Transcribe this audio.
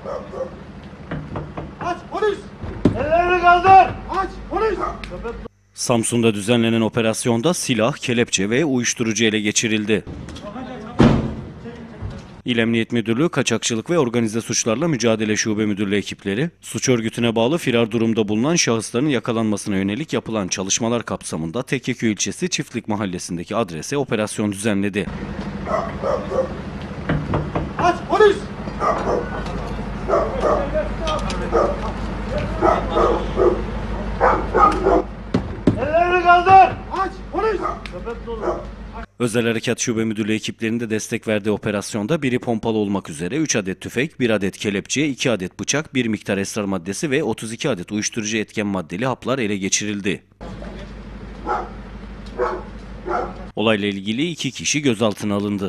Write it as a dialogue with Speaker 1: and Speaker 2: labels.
Speaker 1: Aç polis! Ellerini kaldır! Aç polis!
Speaker 2: Samsun'da düzenlenen operasyonda silah, kelepçe ve uyuşturucu ele geçirildi. İl Emniyet Müdürlüğü Kaçakçılık ve Organize Suçlarla Mücadele Şube Müdürlüğü ekipleri, suç örgütüne bağlı firar durumda bulunan şahısların yakalanmasına yönelik yapılan çalışmalar kapsamında Tekkeköy ilçesi Çiftlik Mahallesi'ndeki adrese operasyon düzenledi.
Speaker 1: Aç polis! Ellerini kaldır! Aç polis!
Speaker 2: Özel Harekat Şube Müdürlüğü ekiplerinin de destek verdiği operasyonda biri pompalı olmak üzere 3 adet tüfek, 1 adet kelepçe, 2 adet bıçak, 1 miktar esrar maddesi ve 32 adet uyuşturucu etken maddeli haplar ele geçirildi. Olayla ilgili 2 kişi gözaltına alındı.